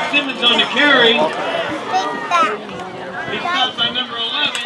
Simmons on the carry. He's stopped by number 11.